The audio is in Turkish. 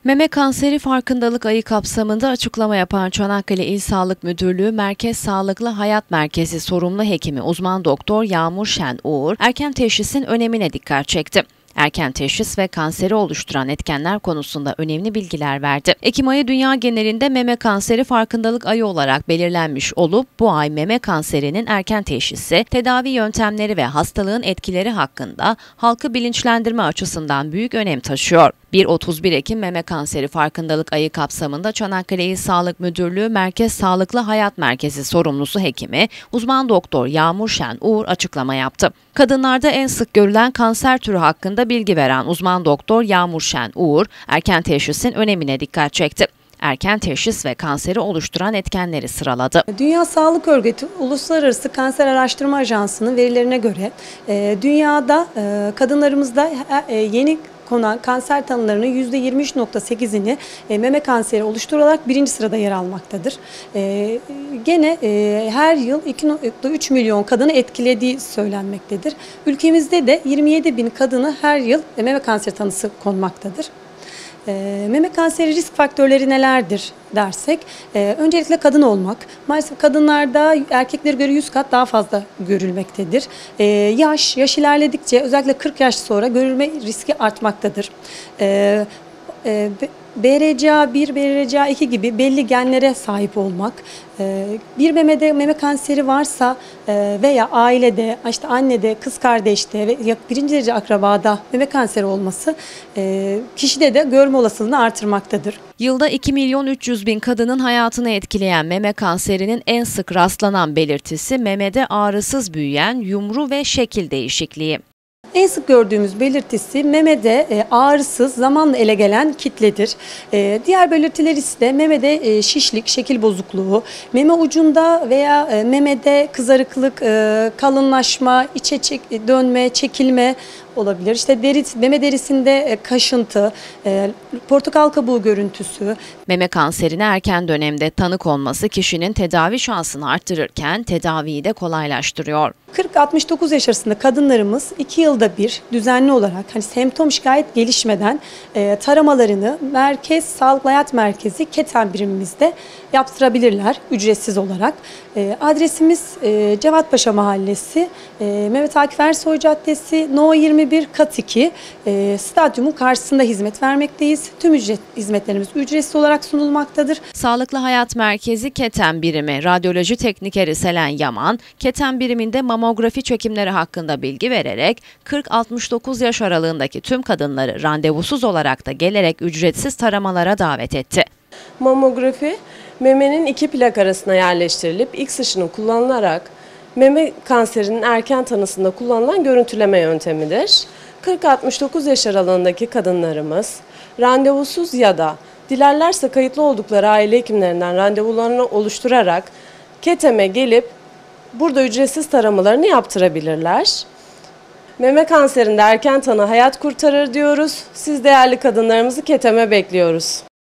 Meme kanseri farkındalık ayı kapsamında açıklama yapan Çanakkale İl Sağlık Müdürlüğü Merkez Sağlıklı Hayat Merkezi sorumlu hekimi uzman doktor Yağmur Şen Uğur, erken teşhisin önemine dikkat çekti. Erken teşhis ve kanseri oluşturan etkenler konusunda önemli bilgiler verdi. Ekim ayı dünya genelinde meme kanseri farkındalık ayı olarak belirlenmiş olup bu ay meme kanserinin erken teşhisi, tedavi yöntemleri ve hastalığın etkileri hakkında halkı bilinçlendirme açısından büyük önem taşıyor. 1-31 Ekim Meme Kanseri Farkındalık Ayı kapsamında Çanakkale İl Sağlık Müdürlüğü Merkez Sağlıklı Hayat Merkezi sorumlusu hekimi, uzman doktor Yağmur Şen Uğur açıklama yaptı. Kadınlarda en sık görülen kanser türü hakkında bilgi veren uzman doktor Yağmur Şen Uğur, erken teşhisin önemine dikkat çekti. Erken teşhis ve kanseri oluşturan etkenleri sıraladı. Dünya Sağlık Örgütü Uluslararası Kanser Araştırma Ajansı'nın verilerine göre dünyada kadınlarımızda yeni konan kanser tanılarının %23.8'ini meme kanseri oluşturarak birinci sırada yer almaktadır. Gene her yıl 2,3 milyon kadını etkilediği söylenmektedir. Ülkemizde de 27 bin kadını her yıl meme kanseri tanısı konmaktadır. Meme kanseri risk faktörleri nelerdir dersek, öncelikle kadın olmak. Maalesef kadınlarda erkeklere göre 100 kat daha fazla görülmektedir. Yaş ilerledikçe özellikle 40 yaş sonra görülme riski artmaktadır. BRCA1, BRCA2 gibi belli genlere sahip olmak, bir meme kanseri varsa veya ailede, işte annede, kız kardeşte ve birinci derece akrabada meme kanseri olması kişide de görme olasılığını artırmaktadır. Yılda 2.300.000 kadının hayatını etkileyen meme kanserinin en sık rastlanan belirtisi memede ağrısız büyüyen yumru ve şekil değişikliği. En sık gördüğümüz belirtisi memede ağrısız, zamanla ele gelen kitledir. Diğer belirtiler ise memede şişlik, şekil bozukluğu, meme ucunda veya memede kızarıklık, kalınlaşma, içe dönme, çekilme olabilir. İşte meme derisinde kaşıntı, portakal kabuğu görüntüsü. Meme kanserine erken dönemde tanı konması kişinin tedavi şansını arttırırken tedaviyi de kolaylaştırıyor. 40-69 yaş arasında kadınlarımız 2 yılda bir düzenli olarak semptom şikayet gelişmeden taramalarını Merkez Sağlıklı Hayat Merkezi Keten birimimizde yaptırabilirler ücretsiz olarak. Adresimiz Cevatpaşa Mahallesi, Mehmet Akif Ersoy Caddesi, No 21 Kat 2, stadyumun karşısında hizmet vermekteyiz. Tüm hizmetlerimiz ücretsiz olarak sunulmaktadır. Sağlıklı Hayat Merkezi Keten birimi radyoloji teknikeri Selen Yaman, Keten biriminde mamografi çekimleri hakkında bilgi vererek 40-69 yaş aralığındaki tüm kadınları randevusuz olarak da gelerek ücretsiz taramalara davet etti. Mamografi, memenin iki plak arasına yerleştirilip X ışını kullanılarak meme kanserinin erken tanısında kullanılan görüntüleme yöntemidir. 40-69 yaş aralığındaki kadınlarımız randevusuz ya da dilerlerse kayıtlı oldukları aile hekimlerinden randevularını oluşturarak Ketem'e gelip burada ücretsiz taramalarını yaptırabilirler. Meme kanserinde erken tanı hayat kurtarır diyoruz. Siz değerli kadınlarımızı Ketem'e bekliyoruz.